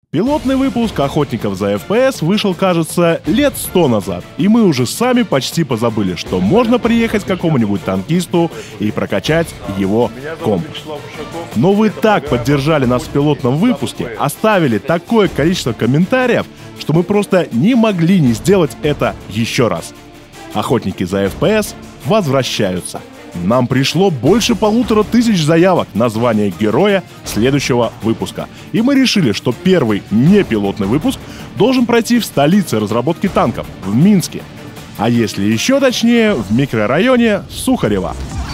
Пилотный выпуск «Охотников за FPS» вышел, кажется, лет 100 назад, и мы уже сами почти позабыли, что можно приехать к какому-нибудь танкисту и прокачать его комп. Но вы так поддержали нас в пилотном выпуске, оставили такое количество комментариев, что мы просто не могли не сделать это еще раз. «Охотники за FPS» возвращаются. Нам пришло больше 1500 заявок на звание героя следующего выпуска. И мы решили, что первый непилотный выпуск должен пройти в столице разработки танков, в Минске. А если еще точнее, в микрорайоне Сухарево.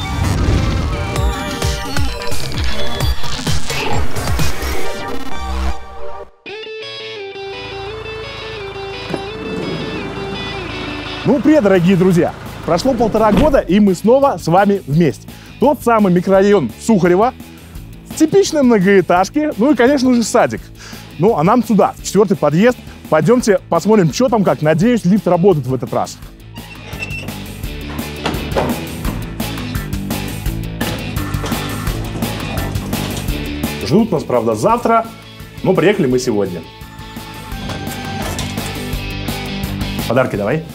Ну, привет, дорогие друзья! Прошло 1,5 года, и мы снова с вами вместе. Тот самый микрорайон Сухарево, типичные многоэтажки, ну и, конечно же, садик. Ну, а нам сюда, в 4-й подъезд. Пойдемте посмотрим, что там как. Надеюсь, лифт работает в этот раз. Ждут нас, правда, завтра, но приехали мы сегодня. Подарки давай.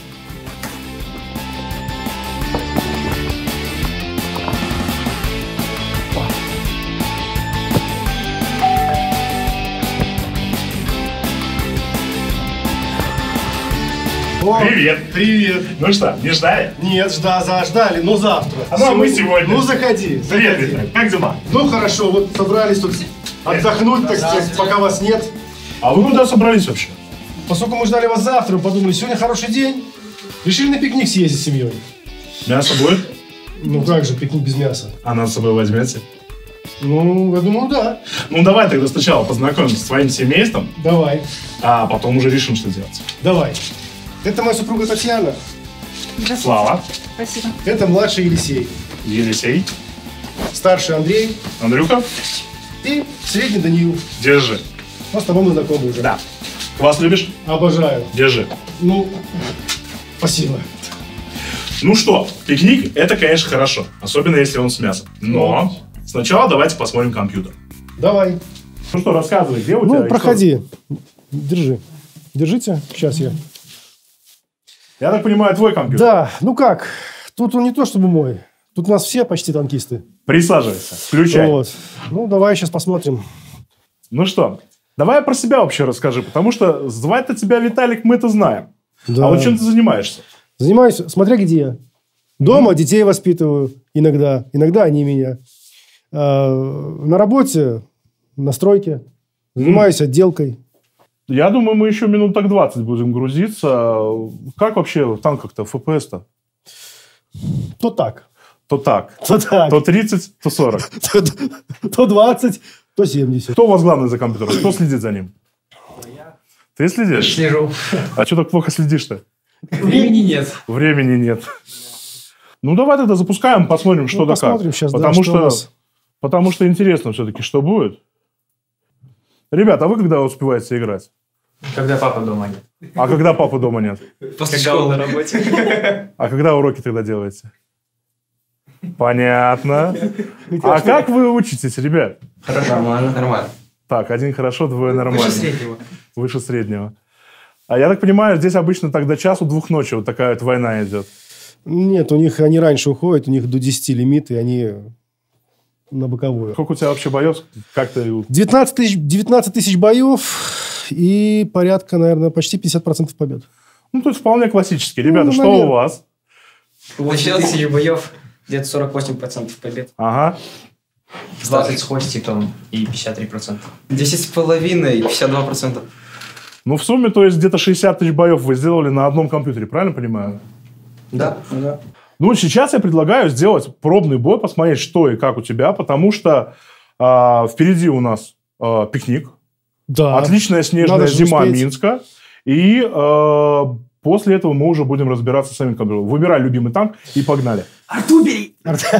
Привет! Привет! Ну что, не ждали? Нет, ждали, но завтра. А мы сегодня. Ну заходи. Привет, как дела? Ну хорошо, вот собрались тут отдохнуть, так сказать, пока вас нет. А вы куда собрались вообще? Поскольку мы ждали вас завтра, мы подумали, сегодня хороший день, решили на пикник съездить с семьей. Мясо будет? Ну как же, пикник без мяса? А нас с собой возьмете? Ну, я думаю, да. Ну давай тогда сначала познакомимся с твоим семейством, Давай, а потом уже решим, что делать. давай. Это моя супруга Татьяна, Здравствуйте. Слава, Спасибо. это младший Елисей, Елисей, старший Андрей Андрюха, и средний Даниил. держи. Ну, с тобой мы знакомы уже. Да. Вас любишь? Обожаю. Держи. Ну, спасибо. Ну что, пикник это, конечно, хорошо, особенно если он с мясом. Но сначала давайте посмотрим компьютер. Давай. Ну что, рассказывай, где у тебя? Ну, проходи. Держи. Держите. Сейчас я. Я так понимаю, твой компьютер. Да, ну как? Тут он не то чтобы мой. Тут у нас все почти танкисты. Присаживайся, включай. Вот. Ну, давай сейчас посмотрим. Ну что, давай про себя вообще расскажи, потому что звать-то тебя Виталик мы-то знаем. Да. А вот чем ты занимаешься? Занимаюсь, смотря где. Дома детей воспитываю иногда. Иногда они меня. На работе, на стройке. Занимаюсь отделкой. Я думаю, мы еще минут так 20 будем грузиться. Как вообще в танках-то, FPS-то? То так. То так. То так. То 30, то 40. То 20, то 70. Кто у вас главный за компьютером? Кто следит за ним? Ты следишь? Слежу. А что так плохо следишь-то? Времени нет. Времени нет. Ну, давай тогда запускаем, посмотрим, что да как. Посмотрим сейчас, да, Потому что у нас. потому что интересно все-таки, что будет. Ребята, а вы когда успеваете играть? Когда папа дома нет. А когда папы дома нет? После школы на работе. А когда уроки тогда делаете? Понятно. А как вы учитесь, ребят? Хорошо, нормально. Так, один хорошо, двое нормально. Выше среднего. Выше среднего. А я так понимаю, здесь обычно так до часу, 2 ночи вот такая вот война идет. Нет, у них они раньше уходят, у них до 10 лимит, и они на боковую. Сколько у тебя вообще боев? Как ты... 19 тысяч боев и порядка, наверное, почти 50% побед. Ну, то есть вполне классический. Ребята, Ну, что наверное. у вас? 8 тысяч боев, где-то 48% побед. Ага. 20 с хвостиком и 53%. 10,5 и 52%. Ну, в сумме, то есть где-то 60 тысяч боев вы сделали на одном компьютере, правильно понимаю? Да. Ну, сейчас я предлагаю сделать пробный бой, посмотреть, что и как у тебя, потому что впереди у нас пикник. Да. Отличная снежная Надо же зима успеть. Минска. И после этого мы уже будем разбираться с самим компьютером. Выбирай любимый танк и погнали. Арту бери!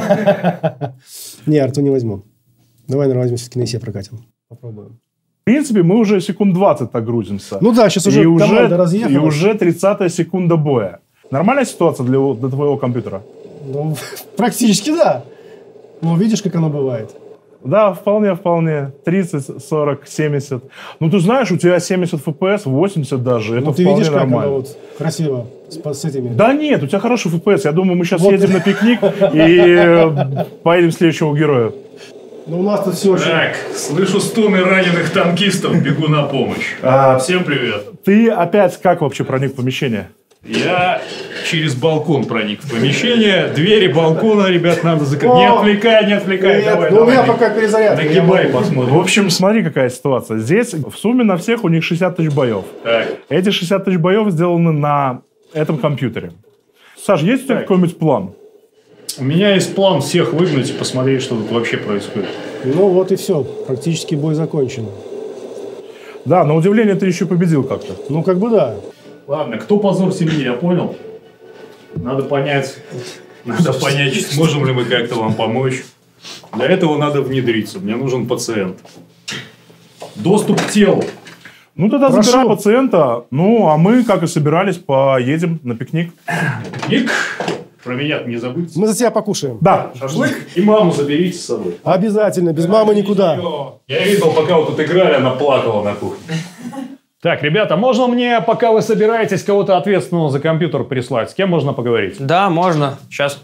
Не, арту не возьму. Давай, наверное, возьмем все-таки на ИСе прокатим. Попробуем. В принципе, мы уже секунд 20 так грузимся. Ну да, сейчас уже команда разъехалась. И уже 30-я секунда боя. Нормальная ситуация для твоего компьютера? Ну, практически да. Ну, видишь, как оно бывает. Да, вполне. 30, 40, 70. Ну, ты знаешь, у тебя 70 FPS, 80 даже. Это ты вполне видишь, как нормально. оно вот красиво с этими. Да нет, у тебя хороший FPS. Я думаю, мы сейчас едем на пикник и поедем к следующему герою. Ну, у нас тут все очень... Так, слышу стоны раненых танкистов, бегу на помощь. Всем привет. Ты опять как вообще проник в помещение? Я через балкон проник в помещение. Двери балкона, ребят, надо закрыть. Не отвлекай. Давай, у меня пока перезарядка. Нагибай, посмотрим. В общем, смотри, какая ситуация. Здесь в сумме на всех у них 60 тысяч боев. Так. Эти 60 тысяч боев сделаны на этом компьютере. Саш, есть у тебя какой-нибудь план? У меня есть план всех выгнать и посмотреть, что тут вообще происходит. Ну, вот и все. Практически бой закончен. Да, на удивление ты еще победил как-то. Ну, как бы да. Ладно, кто позор семьи, я понял. Надо понять, сможем ли мы как-то вам помочь. Для этого надо внедриться. Мне нужен пациент. Доступ к телу. Ну, тогда забирай пациента. Ну, а мы, как и собирались, поедем на пикник. Пикник. Про меня не забудьте. Мы за тебя покушаем. Да. Шашлык и маму заберите с собой. Обязательно. Без мамы никуда. Я видел, пока вы тут играли, она плакала на кухне. Так, ребята, можно мне, пока вы собираетесь, кого-то ответственного за компьютер прислать? С кем можно поговорить? Да, можно. Сейчас.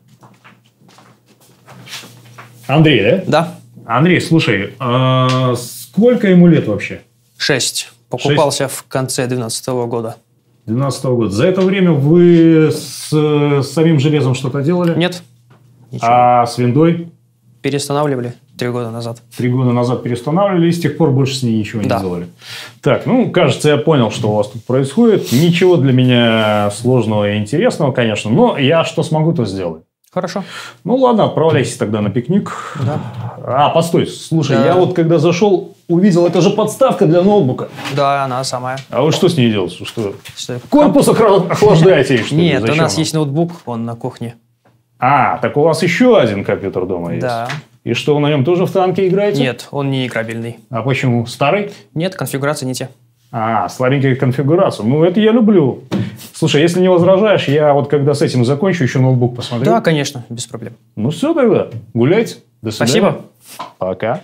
Андрей, да? Да. Андрей, слушай, сколько ему лет вообще? 6. Покупался в конце 2012 года. 2012 года. За это время вы с самим железом что-то делали? Нет. Ничего. А с виндой? Перестанавливали 3 года назад. 3 года назад перестанавливали, и с тех пор больше с ней ничего не Да. делали. Так, ну, кажется, я понял, что у вас тут происходит. Ничего для меня сложного и интересного, конечно, но я что смогу, то сделаю. Хорошо. Ну, ладно, отправляйся тогда на пикник. Да. А, постой, слушай, Да. я вот когда зашел, увидел, это же подставка для ноутбука. Да, она самая. А вы что с ней делаете? Что? Что- Корпус охлаждаете? Что ли? Нет, у Зачем нас вам? есть ноутбук, он на кухне. А, так у вас еще один компьютер дома есть? Да. И что, вы на нем тоже в танке играете? Нет, он не играбельный. А почему? Старый? Нет, конфигурации не те. А, слабенькая конфигурация. Ну, это я люблю. Слушай, если не возражаешь, я вот когда с этим закончу, еще ноутбук посмотрю. Да, конечно, без проблем. Ну, все тогда. Гуляйте. До свидания. Спасибо. Пока.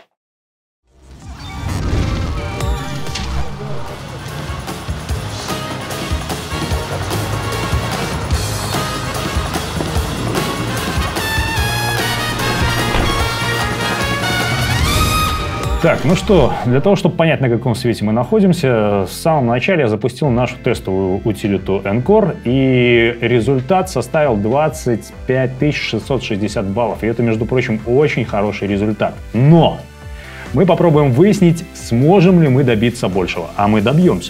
Так, ну что, для того, чтобы понять, на каком свете мы находимся, в самом начале я запустил нашу тестовую утилиту Encore, и результат составил 25 660 баллов. И это, между прочим, очень хороший результат. Но мы попробуем выяснить, сможем ли мы добиться большего. А мы добьемся.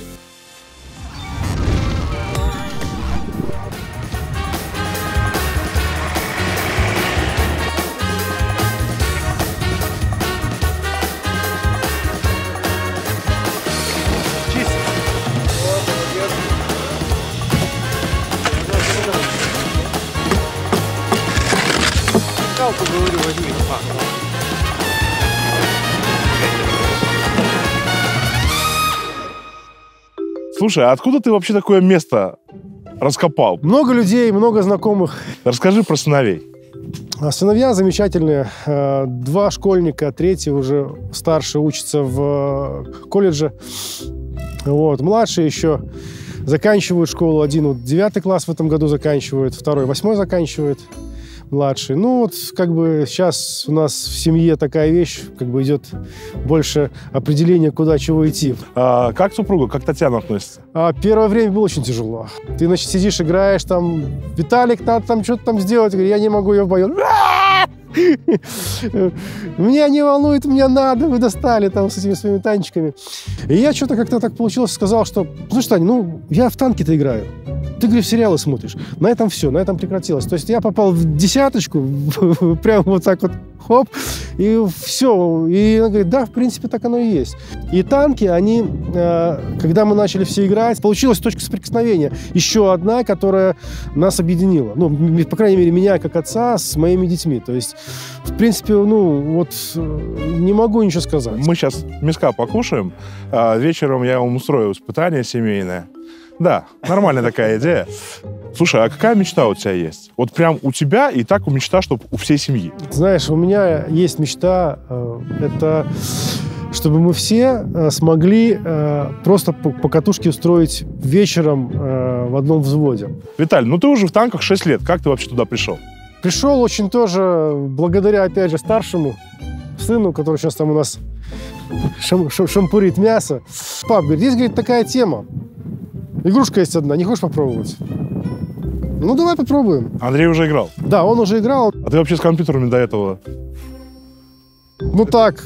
Слушай, а откуда ты вообще такое место раскопал? Много людей, много знакомых. Расскажи про сыновей. А сыновья замечательные. 2 школьника, 3 уже старший учится в колледже. Вот. Младший еще заканчивают школу. Один вот 9 класс в этом году заканчивает, второй 8 заканчивает. Младший. Ну, вот как бы сейчас у нас в семье такая вещь, как бы идет больше определение, куда чего идти. А, как супруга, как Татьяна относится? Первое время было очень тяжело. Ты, значит, сидишь, играешь, там, Виталик, надо там что-то там сделать. Я говорю, я не могу, я в бою. Меня не волнует, мне надо, вы достали там с этими своими танчиками. И я что-то как-то так получилось, сказал, что, слушай, Таня, ну, я в танки-то играю. Ты, говоришь, сериалы смотришь. На этом все, на этом прекратилось. То есть я попал в десяточку, прям вот так вот, хоп, и все. И она говорит, да, в принципе, так оно и есть. И танки, они, когда мы начали все играть, получилась точка соприкосновения. Еще одна, которая нас объединила. Ну, по крайней мере, меня как отца с моими детьми. То есть, в принципе, ну, вот не могу ничего сказать. Мы сейчас мяска покушаем, а вечером я вам устрою испытание семейное. Да, нормальная такая идея. Слушай, а какая мечта у тебя есть? Вот прям у тебя и так мечта, чтобы у всей семьи. Знаешь, у меня есть мечта, это чтобы мы все смогли просто по катушке устроить вечером в одном взводе. Виталий, ну ты уже в танках 6 лет. Как ты вообще туда пришел? Пришел очень тоже благодаря, опять же, старшему сыну, который сейчас там у нас шампурит мясо. Пап, говорит, есть, говорит, такая тема. Игрушка есть одна, не хочешь попробовать? Ну, давай попробуем. Андрей уже играл. Да, он уже играл. А ты вообще с компьютерами до этого? Ну так.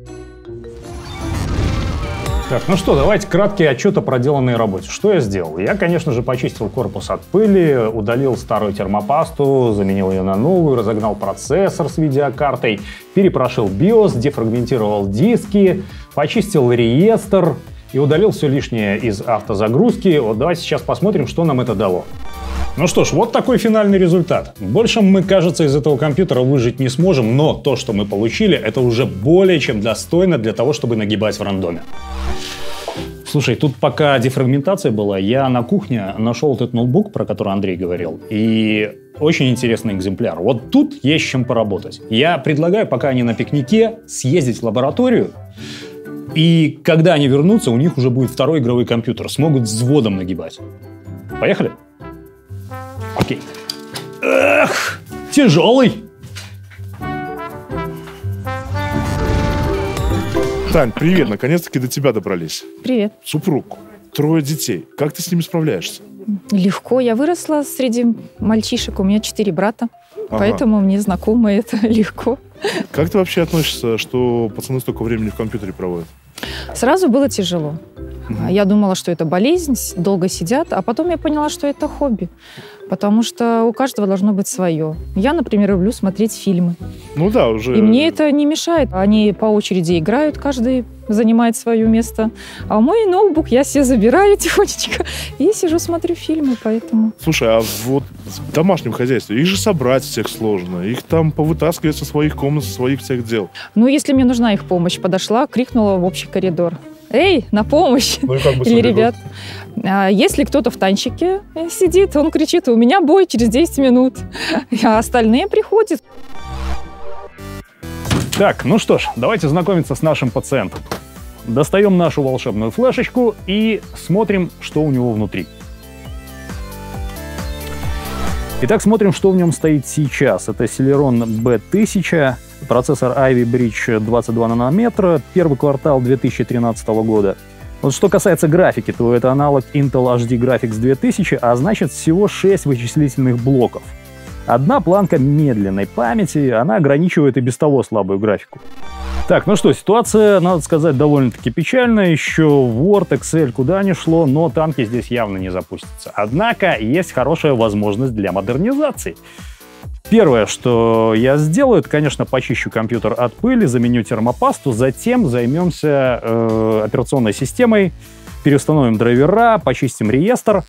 Так, ну что, давайте краткий отчет о проделанной работе. Что я сделал? Я, конечно же, почистил корпус от пыли, удалил старую термопасту, заменил ее на новую, разогнал процессор с видеокартой, перепрошил BIOS, дефрагментировал диски, почистил реестр и удалил все лишнее из автозагрузки. Вот давайте сейчас посмотрим, что нам это дало. Ну что ж, вот такой финальный результат. Больше мы, кажется, из этого компьютера выжить не сможем, но то, что мы получили, это уже более чем достойно для того, чтобы нагибать в рандоме. Слушай, тут пока дефрагментация была, я на кухне нашел этот ноутбук, про который Андрей говорил, и очень интересный экземпляр. Вот тут есть с чем поработать. Я предлагаю, пока они на пикнике, съездить в лабораторию, и когда они вернутся, у них уже будет второй игровой компьютер, смогут взводом нагибать. Поехали? Окей. Эх, тяжелый. Тань, привет, наконец-таки до тебя добрались. Привет. Супруг, 3 детей. Как ты с ними справляешься? Легко. Я выросла среди мальчишек. У меня 4 брата. Ага. Поэтому мне знакомо это легко. Как ты вообще относишься, что пацаны столько времени в компьютере проводят? Сразу было тяжело. Я думала, что это болезнь, долго сидят, а потом я поняла, что это хобби. Потому что у каждого должно быть свое. Я, например, люблю смотреть фильмы. Ну да, уже... И мне это не мешает. Они по очереди играют, каждый занимает свое место. А мой ноутбук я себе забираю тихонечко и сижу, смотрю фильмы, поэтому... Слушай, а вот в домашнем хозяйстве их же собрать всех сложно. Их там повытаскивать со своих комнат, со своих всех дел. Ну, если мне нужна их помощь, подошла, крикнула в общий коридор. «Эй, на помощь!» Ну и как бы Или ребят. Если кто-то в танчике сидит, он кричит: «У меня бой через 10 минут». А остальные приходят. Так, ну что ж, давайте знакомиться с нашим пациентом. Достаем нашу волшебную флешечку и смотрим, что у него внутри. Итак, смотрим, что в нем стоит сейчас. Это Celeron B1000, процессор Ivy Bridge 22 нанометра, первый квартал 2013 года. Вот что касается графики, то это аналог Intel HD Graphics 2000, а значит всего 6 вычислительных блоков. Одна планка медленной памяти, она ограничивает и без того слабую графику. Так, ну что, ситуация, надо сказать, довольно-таки печальная. Еще Word, Excel куда ни шло, но танки здесь явно не запустятся. Однако есть хорошая возможность для модернизации. Первое, что я сделаю, это, конечно, почищу компьютер от пыли, заменю термопасту, затем займемся операционной системой, переустановим драйвера, почистим реестр.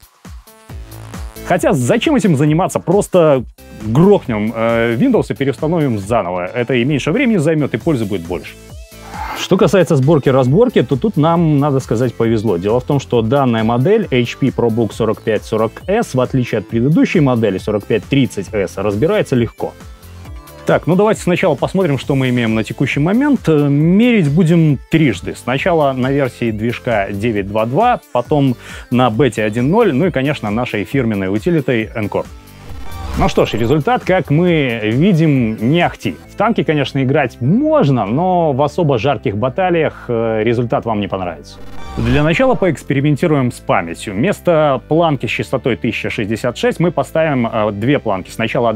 Хотя зачем этим заниматься? Просто грохнем Windows и переустановим заново. Это и меньше времени займет, и пользы будет больше. Что касается сборки-разборки, то тут нам, надо сказать, повезло. Дело в том, что данная модель HP ProBook 4540S, в отличие от предыдущей модели 4530S, разбирается легко. Так, ну давайте сначала посмотрим, что мы имеем на текущий момент. Мерить будем трижды. Сначала на версии движка 9.2.2, потом на бете 1.0, ну и, конечно, нашей фирменной утилитой Encore. Ну что ж, результат, как мы видим, не ахти. В танки, конечно, играть можно, но в особо жарких баталиях результат вам не понравится. Для начала поэкспериментируем с памятью. Вместо планки с частотой 1066 мы поставим две планки. Сначала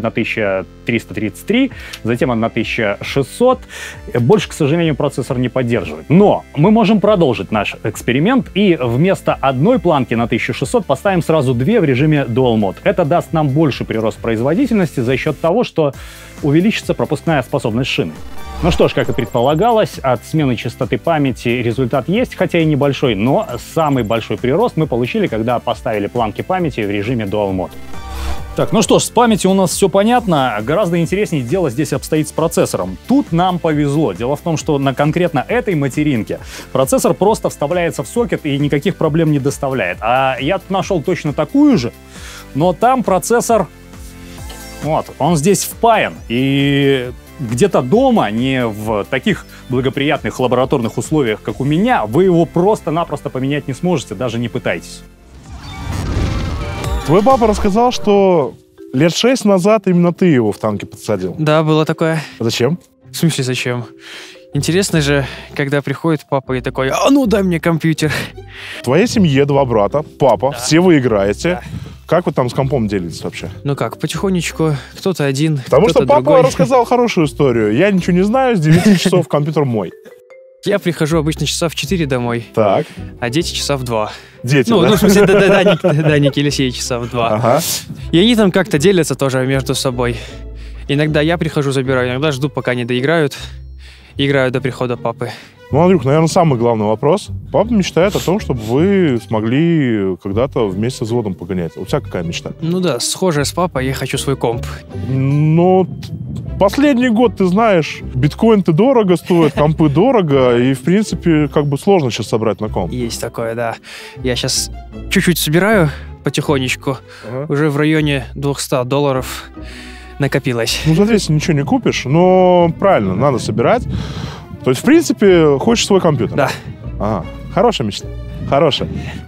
1333, затем 1600. Больше, к сожалению, процессор не поддерживает. Но мы можем продолжить наш эксперимент и вместо одной планки на 1600 поставим сразу две в режиме Dual Mode. Это даст нам больше прирост производительности за счет того, что увеличится пропускная способность шины. Ну что ж, как и предполагалось, от смены частоты памяти результат есть, хотя и небольшой, но самый большой прирост мы получили, когда поставили планки памяти в режиме Dual Mode. Так, ну что ж, с памятью у нас все понятно. Гораздо интереснее дело здесь обстоит с процессором. Тут нам повезло. Дело в том, что на конкретно этой материнке процессор просто вставляется в сокет и никаких проблем не доставляет. А я тут нашел точно такую же, но там процессор, вот, он здесь впаян. И где-то дома, не в таких благоприятных лабораторных условиях, как у меня, вы его просто-напросто поменять не сможете, даже не пытайтесь. Твой папа рассказал, что лет 6 назад именно ты его в танке подсадил. Да, было такое. Зачем? В смысле, зачем? Интересно же, когда приходит папа и такой: а ну дай мне компьютер. В твоей семье 2 брата, папа, все вы играете. Как вы там с компом делитесь вообще? Ну как, потихонечку, кто-то один, Потому что кто-то папа другой. рассказал хорошую историю. Я ничего не знаю, с 9 часов компьютер мой. Я прихожу обычно часа в 4 домой, Так, а дети часа в 2. дети, Ну, да? в смысле, Даник Елисей часа в 2. Ага. И они там как-то делятся тоже между собой. Иногда я прихожу, забираю, иногда жду, пока они доиграют. Играю до прихода папы. Ну, Андрюх, наверное, самый главный вопрос. Папа мечтает о том, чтобы вы смогли когда-то вместе с взводом погонять. У тебя какая мечта? Ну да, схожая с папой, я хочу свой комп. Ну, последний год, ты знаешь, биткоин-то дорого стоит, компы дорого, и, в принципе, как бы сложно сейчас собрать на комп. Есть такое, да. Я сейчас чуть-чуть собираю потихонечку. Ага. Уже в районе $200 накопилось. Ну, смотри, если ничего не купишь, но правильно, надо собирать. То есть, в принципе, хочешь свой компьютер? Да. Ага, хорошая мечта, хорошая.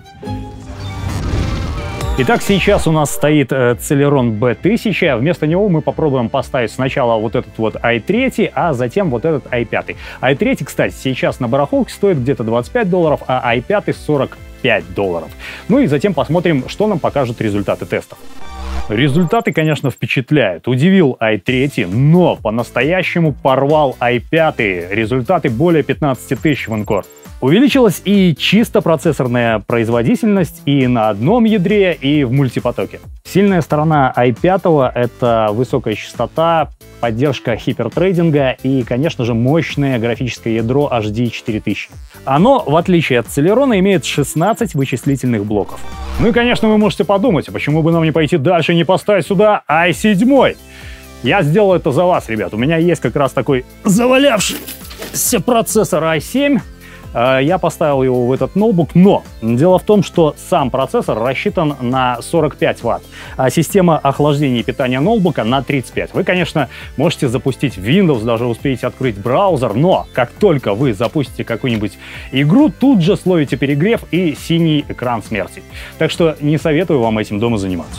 Итак, сейчас у нас стоит Celeron B1000. Вместо него мы попробуем поставить сначала вот этот вот i3, а затем вот этот i5. i3, кстати, сейчас на барахолке стоит где-то $25, а i5 $45. Ну и затем посмотрим, что нам покажут результаты тестов. Результаты, конечно, впечатляют. Удивил i3, но по-настоящему порвал i5. Результаты более 15 тысяч в Encore. Увеличилась и чисто процессорная производительность и на одном ядре, и в мультипотоке. Сильная сторона i5 — это высокая частота, поддержка хипертрейдинга и, конечно же, мощное графическое ядро HD 4000. Оно, в отличие от Celeron, имеет 16 вычислительных блоков. Ну и, конечно, вы можете подумать, а почему бы нам не пойти дальше и не поставить сюда i7? Я сделал это за вас, ребят. У меня есть как раз такой завалявшийся процессор i7. Я поставил его в этот ноутбук, но дело в том, что сам процессор рассчитан на 45 Вт, а система охлаждения и питания ноутбука на 35. Вы, конечно, можете запустить Windows, даже успеете открыть браузер, но как только вы запустите какую-нибудь игру, тут же словите перегрев и синий экран смерти. Так что не советую вам этим дома заниматься.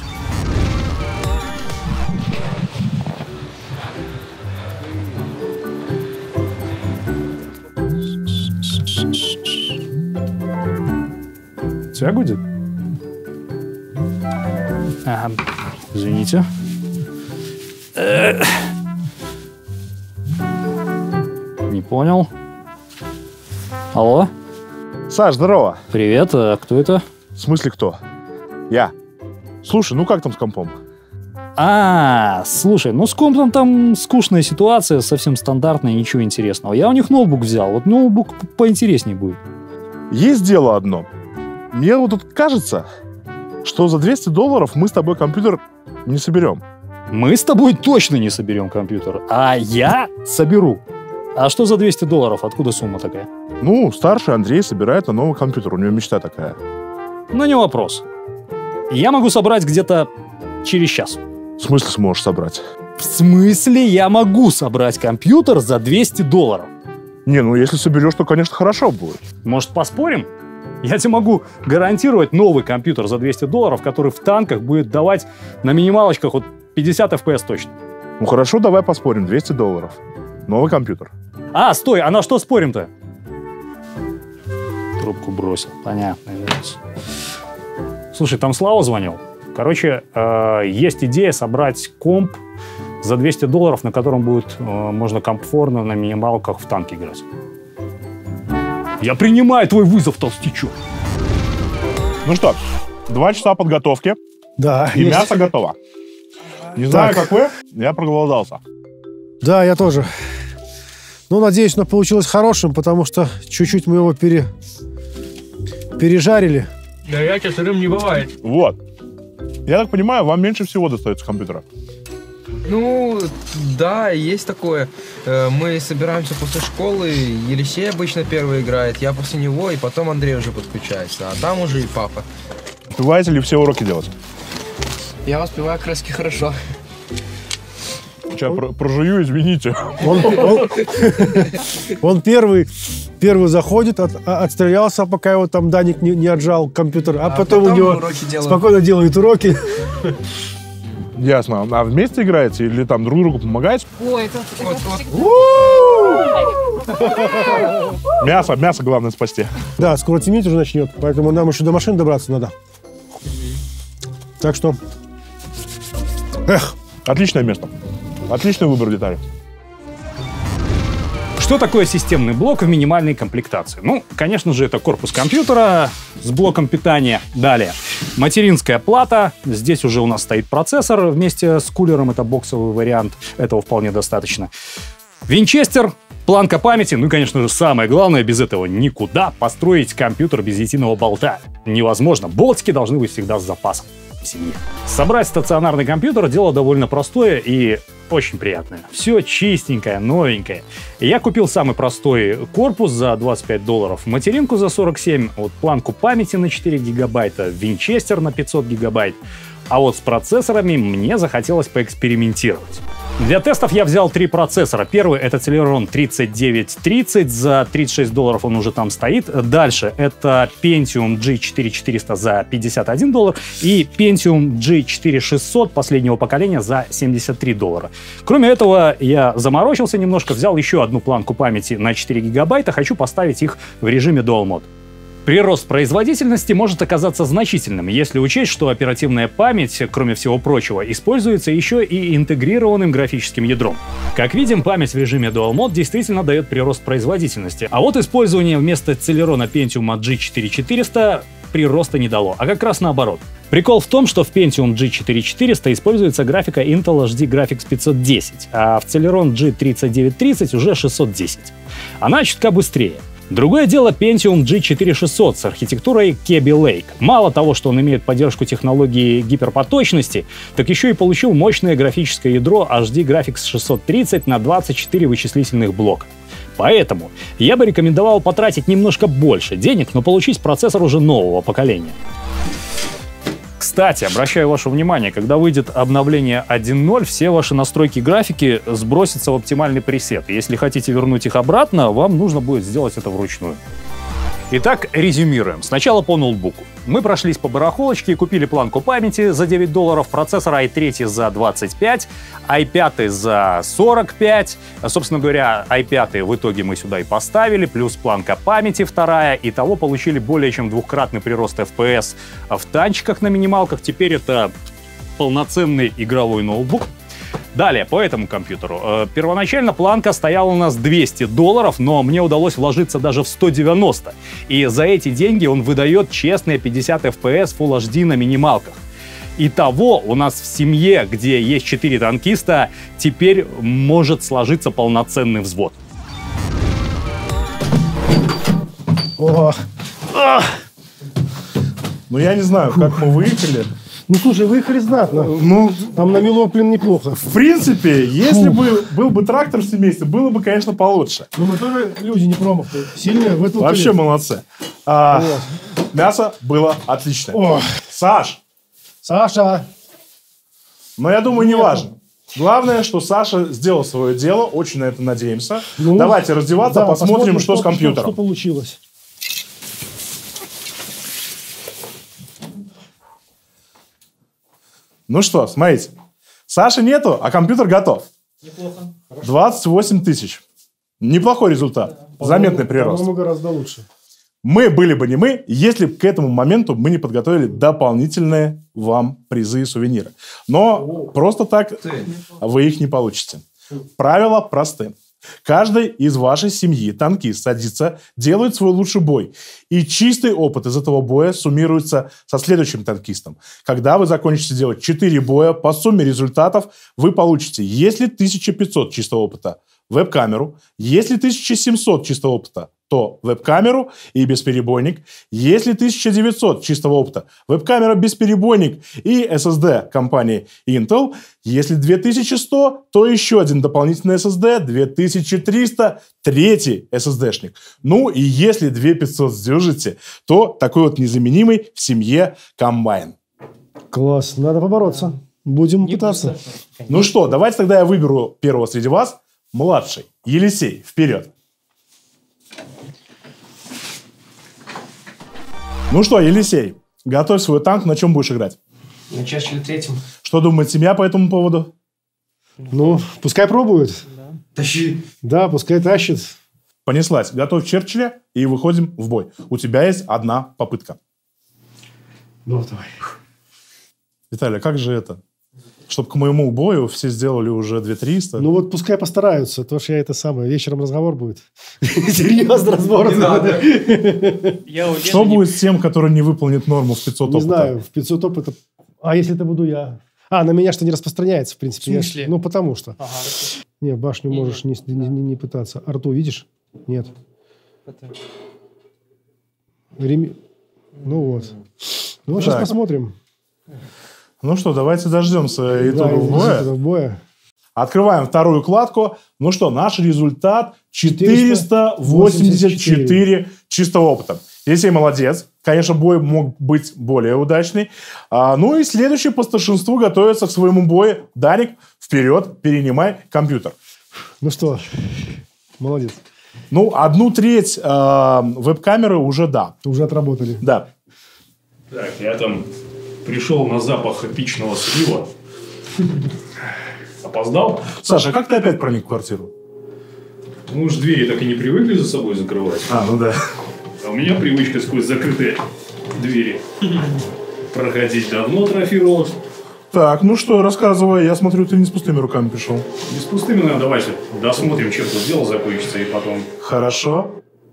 Тебя гудит? Ага, извините. Не понял. Алло? Саш, здорово. Привет, а кто это? В смысле кто? Я. Слушай, ну как там с компом? Слушай, ну с компом там скучная ситуация, совсем стандартная, ничего интересного. Я у них ноутбук взял, вот ноутбук поинтереснее будет. Есть дело одно. Мне вот тут кажется, что за $200 мы с тобой компьютер не соберем. Мы с тобой точно не соберем компьютер, а я соберу. А что за $200? Откуда сумма такая? Ну, старший Андрей собирает на новый компьютер, у него мечта такая. Ну, не вопрос. Я могу собрать где-то через час. В смысле сможешь собрать? В смысле я могу собрать компьютер за $200? Не, ну если соберешь, то, конечно, хорошо будет. Может, поспорим? Я тебе могу гарантировать новый компьютер за $200, который в танках будет давать на минималочках вот 50 FPS точно. Ну хорошо, давай поспорим, $200. Новый компьютер. Стой, а на что спорим-то? Трубку бросил, понятно. Слушай, там Слава звонил. Короче, есть идея собрать комп за $200, на котором будет можно комфортно на минималках в танк играть. Я принимаю твой вызов, толстячок. Ну что, 2 часа подготовки, Да, и есть. мясо готово. Не знаю, Так. как вы, я проголодался. Да, я тоже. Ну, надеюсь, оно получилось хорошим, потому что чуть-чуть мы его пережарили. Горячий сырым не бывает. Вот. Я так понимаю, вам меньше всего достается компьютера. Ну, да, есть такое. Мы собираемся после школы, Елисей обычно первый играет, я после него, и потом Андрей уже подключается, а там уже и папа. Успеваете ли все уроки делать? Я успеваю как раз хорошо. Сейчас прожую, извините. Он первый заходит, отстрелялся, пока его там Даник не отжал компьютер, а потом у него спокойно делает уроки. Ясно. А вместе играете или там друг другу помогаете? Ой, это Мясо главное спасти. Да, скоро темнеть уже начнет, поэтому нам еще до машин добраться надо. Так что... Отличное место. Отличный выбор деталей. Что такое системный блок в минимальной комплектации? Ну, конечно же, это корпус компьютера с блоком питания. Далее. Материнская плата. Здесь уже у нас стоит процессор вместе с кулером. Это боксовый вариант. Этого вполне достаточно. Винчестер. Планка памяти. Ну и, конечно же, самое главное, без этого никуда. Построить компьютер без единого болта невозможно. Болтики должны быть всегда с запасом в семье. Собрать стационарный компьютер — дело довольно простое и очень приятное. Все чистенькое, новенькое. Я купил самый простой корпус за $25, материнку за 47, вот планку памяти на 4 гигабайта, винчестер на 500 гигабайт. А вот с процессорами мне захотелось поэкспериментировать. Для тестов я взял 3 процессора. Первый — это Celeron 3930, за $36 он уже там стоит. Дальше это Pentium G4400 за $51 и Pentium G4600 последнего поколения за $73. Кроме этого, я заморочился немножко, взял еще одну планку памяти на 4 гигабайта. Хочу поставить их в режиме Dual Mode. Прирост производительности может оказаться значительным, если учесть, что оперативная память, кроме всего прочего, используется еще и интегрированным графическим ядром. Как видим, память в режиме Dual Mode действительно дает прирост производительности, а вот использование вместо Celeron Pentium G4400 прироста не дало, а как раз наоборот. Прикол в том, что в Pentium G4400 используется графика Intel HD Graphics 510, а в Celeron G3930 уже 610. Она чутка быстрее. Другое дело Pentium G4600 с архитектурой Kaby Lake. Мало того, что он имеет поддержку технологии гиперпоточности, так еще и получил мощное графическое ядро HD Graphics 630 на 24 вычислительных блока. Поэтому я бы рекомендовал потратить немножко больше денег, но получить процессор уже нового поколения. Кстати, обращаю ваше внимание, когда выйдет обновление 1.0, все ваши настройки графики сбросятся в оптимальный пресет. Если хотите вернуть их обратно, вам нужно будет сделать это вручную. Итак, резюмируем. Сначала по ноутбуку. Мы прошлись по барахолочке и купили планку памяти за $9, процессор i3 за 25, i5 за 45. Собственно говоря, i5 в итоге мы сюда и поставили, плюс планка памяти вторая. Итого получили более чем двукратный прирост FPS в танчиках на минималках. Теперь это полноценный игровой ноутбук. Далее, по этому компьютеру. Первоначально планка стояла у нас $200, но мне удалось вложиться даже в 190. И за эти деньги он выдает честные 50 FPS Full HD на минималках. Итого у нас в семье, где есть 4 танкиста, теперь может сложиться полноценный взвод. Ну, я не знаю, как мы выехали. Ну, слушай, выехали знатно. Ну, там намело, блин, неплохо. В принципе, если бы был бы трактор в семействе, было бы, конечно, получше. Ну, мы тоже люди не промахли. Сильные в этом. Вообще молодцы. Мясо было отличное. Саша! Но я думаю, не важно. Главное, что Саша сделал свое дело. Очень на это надеемся. Ну, давайте раздеваться, да, посмотрим, что с компьютером. Что получилось. Ну что, смотрите. Саши нету, а компьютер готов. Неплохо. 28 тысяч. Неплохой результат. Да, заметный прирост. По-моему, гораздо лучше. Мы были бы не мы, если бы к этому моменту мы не подготовили дополнительные вам призы и сувениры. Но просто так вы их не получите. Правила просты. Каждый из вашей семьи танкист садится, делает свой лучший бой. И чистый опыт из этого боя суммируется со следующим танкистом. Когда вы закончите делать 4 боя, по сумме результатов вы получите, если 1500 чистого опыта веб-камеру. Если 1700 чистого опыта, то веб-камеру и бесперебойник. Если 1900 чистого опыта, веб-камера, бесперебойник и SSD компании Intel. Если 2100, то еще один дополнительный SSD, 2300, третий SSD-шник. Ну и если 2500 сдюжите, то такой вот незаменимый в семье комбайн. Класс, надо побороться. Будем пытаться. Ну что, давайте тогда я выберу первого среди вас. Младший. Елисей, вперед. Ну что, Елисей, готовь свой танк. На чем будешь играть? На Черчилле третьем. Что думает семья по этому поводу? Ну, пускай пробует. Тащи. Да, пускай тащит. Понеслась. Готовь Черчилля и выходим в бой. У тебя есть одна попытка. Ну, давай. Виталий, как же это? Чтобы к моему бою все сделали уже 2300. Ну вот пускай постараются, то что я это самое. Вечером разговор будет. Серьезно разбор. Что будет с тем, который не выполнит норму в 500 опыта? Не знаю, в 500 опыта. А если это буду я? А, на меня что не распространяется, в принципе. В смысле? Ну, потому что. Ага. Не, башню можешь не пытаться. Арту видишь? Нет. Ну вот. Ну, сейчас Так. посмотрим. Ну что, давайте дождемся итогов боя. боя. Открываем вторую кладку. Ну что, наш результат 484 чистого опыта. Елисей молодец. Конечно, бой мог быть более удачный. Ну и следующий по старшинству готовится к своему бою. Дарик, вперед, перенимай компьютер. Ну что, молодец. Ну, 1/3 веб-камеры уже да. Уже отработали. Да. Так, я там пришел на запах эпичного слива. Опоздал? Саша, а как ты опять проник в квартиру? Ну уж двери так и не привыкли за собой закрывать. Ну да. А у меня привычка сквозь закрытые двери проходить давно трофировалась. Так, ну что, рассказывай. Я смотрю, ты не с пустыми руками пришел. Не с пустыми, наверное, давайте досмотрим, чем тут дело закончится, и потом... Хорошо.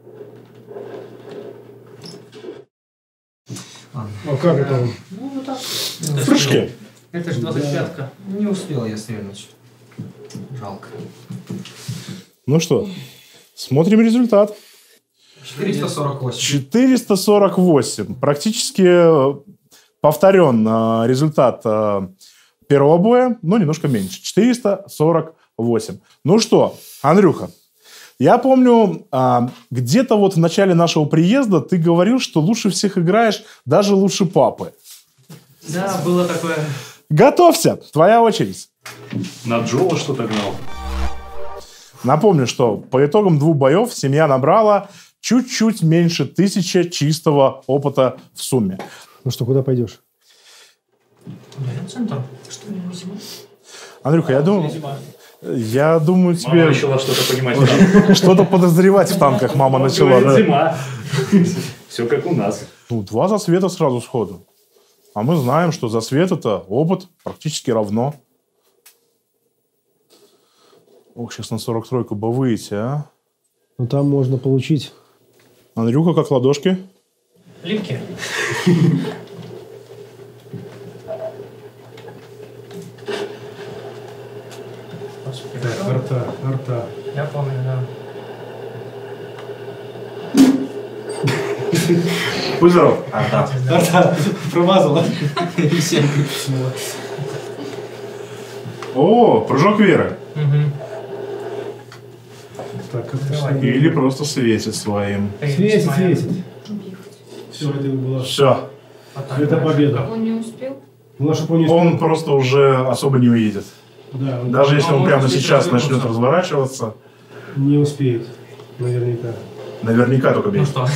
А как это? Ну, так. В прыжке. Это же 25-ка. Не успел я стрельнуть. Жалко. Ну что, смотрим результат. 448. 448. Практически повторен результат первого боя, но немножко меньше. 448. Ну что, Андрюха, я помню, где-то вот в начале нашего приезда ты говорил, что лучше всех играешь, даже лучше папы. Да, было такое. Готовься, твоя очередь. На Джола что-то гнал. Напомню, что по итогам 2 боев семья набрала чуть-чуть меньше 1000 чистого опыта в сумме. Ну что, куда пойдешь? Центр. Что я возьму? Андрюха, я думаю, Мама тебе начала что-то понимать. что-то подозревать в танках мама начала. Говорит, Да? зима. Все как у нас. Ну, 2 засвета сразу сходу. А мы знаем, что засвет — это опыт практически равно. Ох, сейчас на 43-ку бы выйти, а? Ну там можно получить. Андрюха, как ладошки? Липки. Арта. Я помню, да. Будь здоров. Арта. Промазала. О, прыжок веры. Так, Или просто светит своим. Светит. Все, это было. Все. Это победа. Он не успел? Ну, чтобы он не Он просто уже особо не уедет. Да, он Даже если он может прямо успеть сейчас развернуться. начнет разворачиваться, не успеет. Наверняка. наверняка только Ну бежит. что?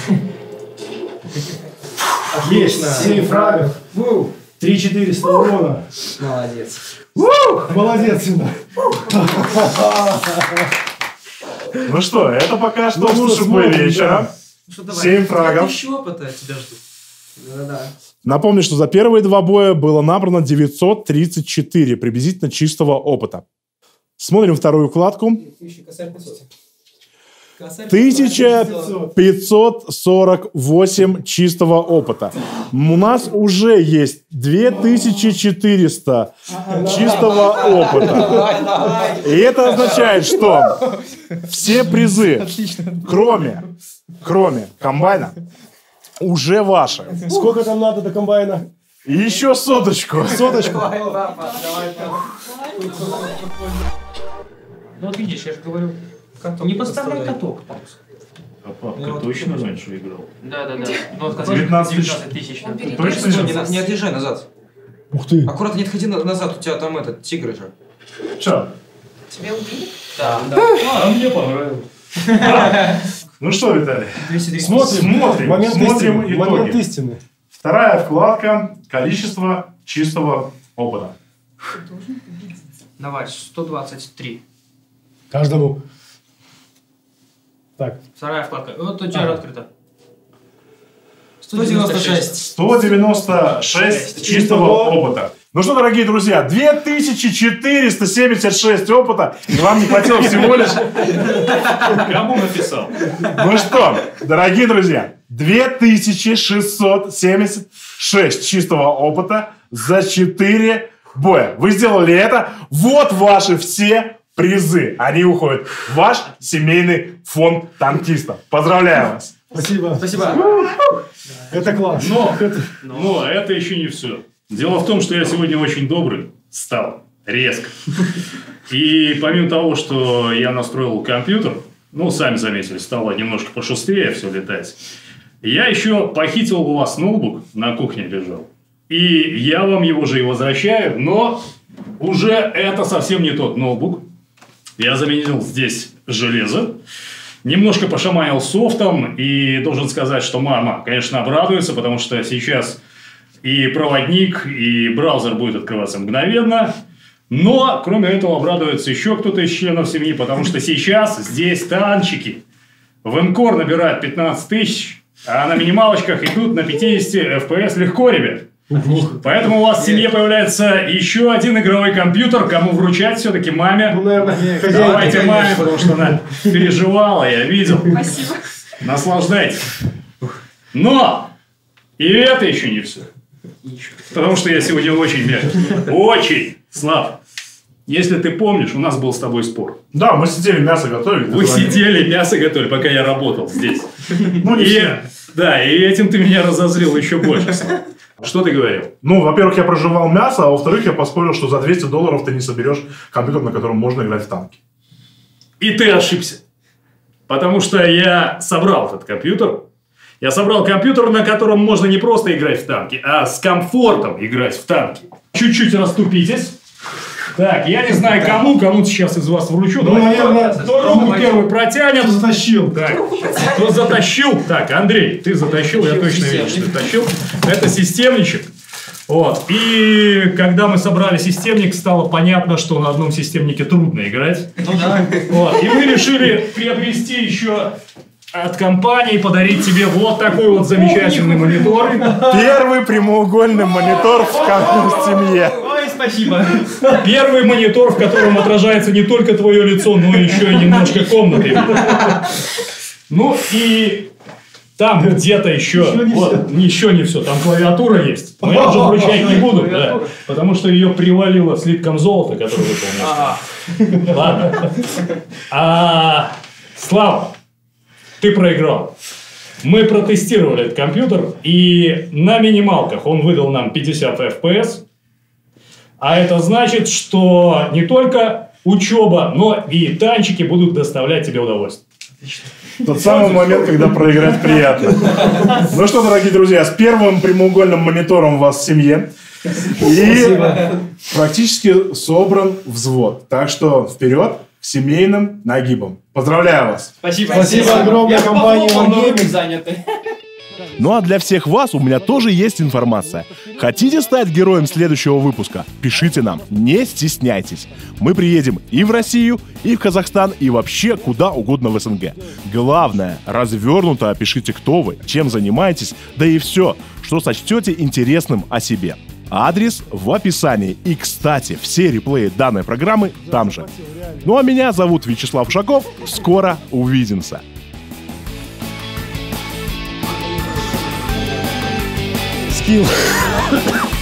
Есть 7 фрагов. 3400 урона. Молодец. Молодец, Сина. Ну что, это пока что Ну что, лучший бой смотрим, вечера. Ну что, давай. 7 фрагов. 1000 опыта тебя ждут. Да-да. Напомню, что за первые 2 боя было набрано 934 приблизительно чистого опыта. Смотрим вторую вкладку. 1548 чистого опыта. У нас уже есть 2400 чистого опыта. И это означает, что все призы, кроме комбайна, уже ваши. Сколько там надо до комбайна? И еще соточку. Ну вот видишь, я же говорю, не поставляй каток. А папка точно раньше играл? Да. Ну, 19 тысяч. Точно? Не отъезжай назад. Ух ты. Аккуратно не отходи назад, у тебя там этот тигр же. Че? Тебя убили? Да. А мне понравилось. Ну что, Виталий? Смотрим Смотрим момент итоги. истины. Вторая вкладка – количество чистого опыта. Давай, 123. Каждому. Так. Вторая вкладка. Вот у тебя открыто. 196. 196 чистого опыта. Ну что, дорогие друзья, 2476 опыта, и вам не хватило всего лишь... Кому написал? Ну что, дорогие друзья, 2676 чистого опыта за 4 боя. Вы сделали это. Вот ваши все призы. Они уходят в ваш семейный фонд танкистов. Поздравляю вас. Спасибо. Это класс. Но это еще не все. Дело в том, что я сегодня очень добрый стал. Резко. И помимо того, что я настроил компьютер, ну, сами заметили, стало немножко пошустрее все летать, я еще похитил у вас ноутбук, на кухне лежал. И я вам его же и возвращаю, но уже это совсем не тот ноутбук. Я заменил здесь железо, немножко пошаманил софтом, и должен сказать, что мама, конечно, обрадуется, потому что сейчас и проводник, и браузер будет открываться мгновенно. Но, кроме этого, обрадуется еще кто-то из членов семьи, потому что сейчас здесь танчики в Encore набирают 15 тысяч, а на минималочках идут на 50 FPS легко, ребят. Поэтому у вас в семье появляется еще один игровой компьютер. Кому вручать все-таки? Маме? Ну, наверное, Давайте маме, потому что она переживала, я видел. Спасибо. Наслаждайтесь. Но и это еще не все. Потому что я сегодня очень мягкий. Очень. Слав, если ты помнишь, у нас был с тобой спор. Да, мы сидели, мясо готовили. Вы сидели, мясо готовили, пока я работал здесь. Ну, не все. Да, и этим ты меня разозлил еще больше. Слав. Что ты говорил? Ну, во-первых, я проживал мясо, а во-вторых, я поспорил, что за $200 ты не соберешь компьютер, на котором можно играть в танки. И ты ошибся. Потому что я собрал этот компьютер. Я собрал компьютер, на котором можно не просто играть в танки, а с комфортом играть в танки. Чуть-чуть расступитесь. Так, я не знаю, кому сейчас из вас вручу. Ну, наверное, кто руку первый протянет. Кто затащил? Так, кто затащил? Так, Андрей, ты затащил, я точно вижу, что ты тащил. Это системничек. Вот. И когда мы собрали системник, стало понятно, что на одном системнике трудно играть. Ну да. Вот. И мы решили приобрести еще от компании, подарить тебе вот такой вот замечательный монитор. Первый прямоугольный монитор в семье. Ой, спасибо. Первый монитор, в котором отражается не только твое лицо, но еще и немножко комнаты. Ну и там где-то еще, вот, еще не все, там клавиатура есть. Но я уже вручать не буду, да, потому что ее привалило слитком золота, который выполнил. Ладно. Слава, ты проиграл. Мы протестировали этот компьютер, и на минималках он выдал нам 50 FPS. А это значит, что не только учеба, но и танчики будут доставлять тебе удовольствие. Тот самый момент, когда проиграть приятно. Ну что, дорогие друзья, с первым прямоугольным монитором у вас в семье. И практически собран взвод. Так что вперед к семейным нагибам. Поздравляю вас. Спасибо. Спасибо огромное компании «Вангейминг». заняты. Ну а для всех вас у меня тоже есть информация. Хотите стать героем следующего выпуска? Пишите нам, не стесняйтесь. Мы приедем и в Россию, и в Казахстан, и вообще куда угодно в СНГ. Главное, развернуто опишите, кто вы, чем занимаетесь, да и все, что сочтете интересным о себе. Адрес в описании. И, кстати, все реплеи данной программы там же. Ну а меня зовут Вячеслав Ушаков. Скоро увидимся. Скилл.